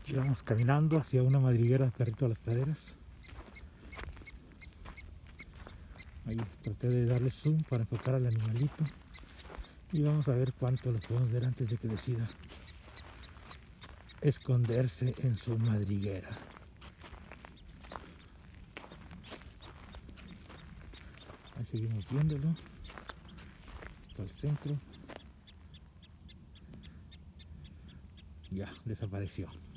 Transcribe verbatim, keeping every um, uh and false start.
Y vamos caminando hacia una madriguera de perrito a las praderas. Ahí traté de darle zoom para enfocar al animalito. Y vamos a ver cuánto lo podemos ver antes de que decida esconderse en su madriguera. Ahí seguimos viéndolo hasta el centro. Ya, desapareció.